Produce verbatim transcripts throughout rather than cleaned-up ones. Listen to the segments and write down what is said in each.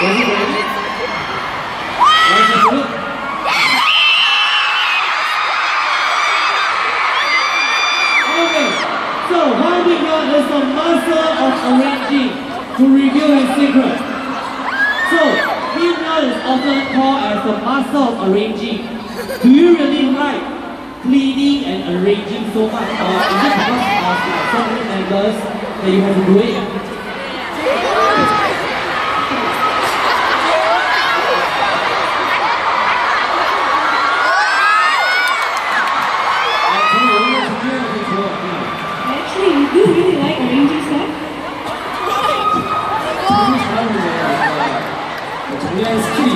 Ready, ready? Let's have a look. Okay, so Hwang Bin-yeon is the master of arranging to reveal his secret. So, Bin-yeon is often called as the master of arranging. Do you really like cleaning and arranging so much, or is it because of like, so many members that you have to do it? Actually, you do really like arranging stuff? Actually,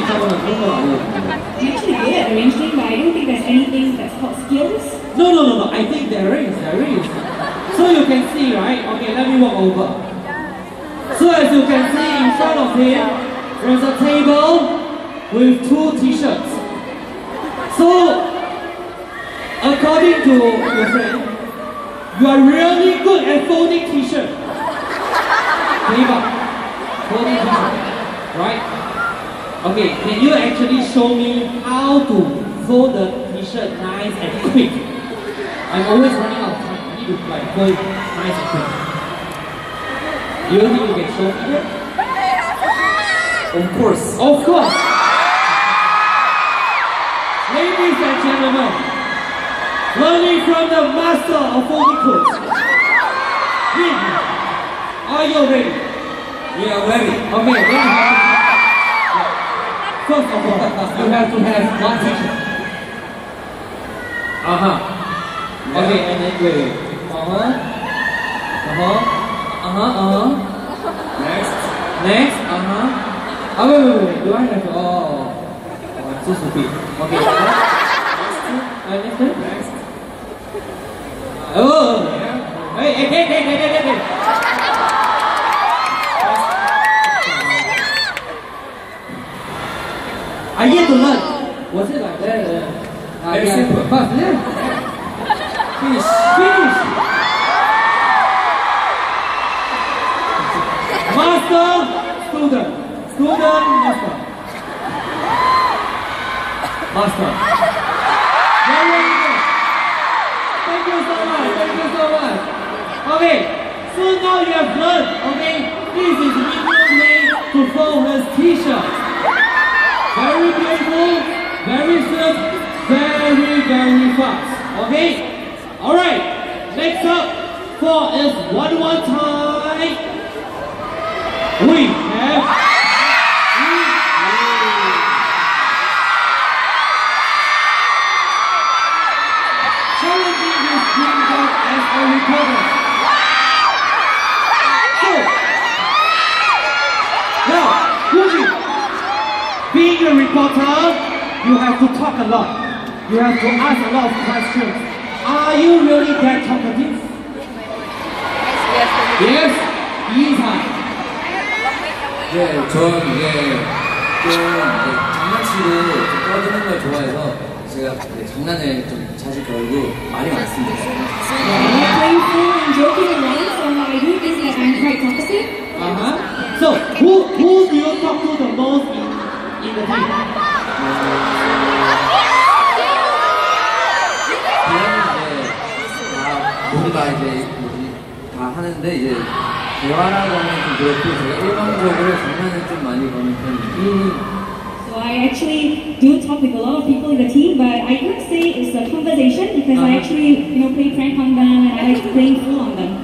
good at arranging, but I don't think there's anything that's called skills. No, no, no, no. I think there is, there is. So you can see, right? Okay, let me walk over. So as you can see in front of him, there's a table with two t-shirts. So, according to your friend, you are really good at folding t-shirts. Folding t-shirts, right? Okay, can you actually show me how to fold the t-shirt nice and quick? I'm always running out of time. I need to like fold it nice and quick. Do you think you can show me here? Of course. Of course. Ladies and gentlemen, learning from the master of folding clothes. Are you ready? Yeah, ready. Okay, ready. First of all, you have to have one t-shirt. Uh-huh. Yeah. Okay, and then wait. Uh-huh. Uh-huh. Uh-huh, uh-huh. Next. Next, uh-huh. Oh, wait, wait, wait. Do I have to... Oh. Oh, I'm so stupid. Okay. Next. Uh, next one? Next. Oh. Yeah. Hey, hey, hey, hey, hey, hey, hey, hey. I yet to learn. Was it like that? Uh, Very yeah, simple. Fast, yeah. Finish. Finish. Master, student. Student, master. Master. Very good. Thank you so much. Thank you so much. Okay. So now you have learned. Okay. This is Bin-yeon's way to fold his t-shirt. Very beautiful, very swift, very, very fast. Okay? Alright. Next up for is one more time. We have challenging his dream job as a reporter. So, now, Wooji. Being a reporter, you have to talk a lot. You have to ask a lot of questions. Are you really that talkative? Yes? 이상. 네, 전 이게 좀 장난치고 좀 떠드는 걸 좋아해서 제가 장난을 좀 자주 걸고 말이 많습니다. I'm playful and joking around, so I do think that I'm quite talkative. Uh-huh. So, who, who do you talk to the most in in the team? 뭔가 이제 뭐지 다 하는데 이제 대화라고 하면 좀 그렇고 제가 일방적으로 장난을 좀 많이 거는 편이에요. So I actually do talk with a lot of people in the team, but I can't say it's a conversation because uh-huh. I actually, you know, play prank on them and I like playing fool on them.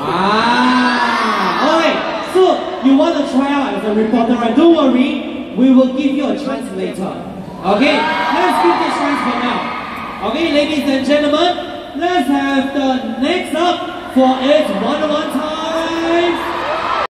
Ah, alright. So you want to try out as a reporter, right? Don't worry. We will give you a chance later. Okay? Let's give this chance for now. Okay, ladies and gentlemen, let's have the next up for it one one time.